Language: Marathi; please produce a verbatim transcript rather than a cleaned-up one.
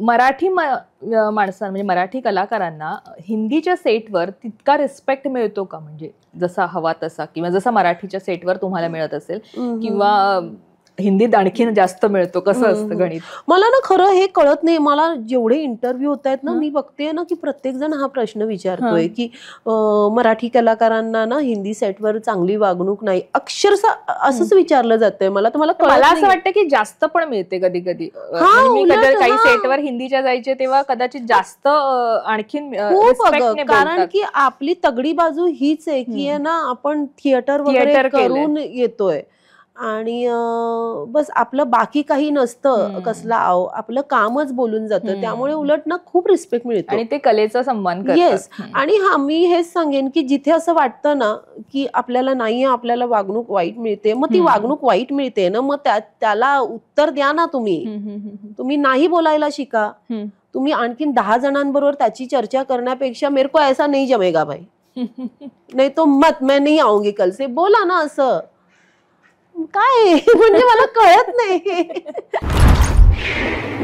मराठी माणसांना म्हणजे मराठी कलाकारांना हिंदीच्या सेटवर तितका रिस्पेक्ट मिळतो का, म्हणजे जसा हवा तसा, किंवा जसा मराठीच्या सेटवर तुम्हाला मिळत असेल, किंवा हिंदीत आणखीन जास्त मिळतो, कसं असतं गणित? मला ना खरं हे कळत नाही. मला जेवढे इंटरव्ह्यू होत आहेत ना, मी बघते ना की प्रत्येक जण हा प्रश्न विचारतोय की मराठी कलाकारांना ना हिंदी सेटवर चांगली वागणूक नाही, अक्षरशः असंच विचारलं जातंय मला. तर मला मला असं वाटतं की जास्त पण मिळते कधी कधी. मी कधी काही सेटवर हिंदीच्या जायचे तेव्हा कदाचित जास्त आणखीन, कारण की आपली तगडी बाजू हीच आहे की ना आपण थिएटर वगैरे करून येतोय आणि बस आपलं बाकी काही नसतं, कसला आव आपलं कामच बोलून जातं. त्यामुळे उलट ना खूप रिस्पेक्ट मिळतो आणि ते कलेचा सन्मान करतात. येस. आणि हा मी हेच सांगेन की जिथे असं वाटतं ना की आपल्याला नाही, आपल्याला वागणूक वाईट मिळते, मग ती वागणूक वाईट मिळते ना, मग त्याला उत्तर द्या ना. तुम्ही तुम्ही नाही बोलायला शिका. तुम्ही आणखीन दहा जणांबरोबर त्याची चर्चा करण्यापेक्षा मेरे को ऐसा नहीं जमेगा भाई, नाही तो मत मैं नहीं आऊंगी कल से, बोला ना. असं काय म्हणजे मला कळत नाही.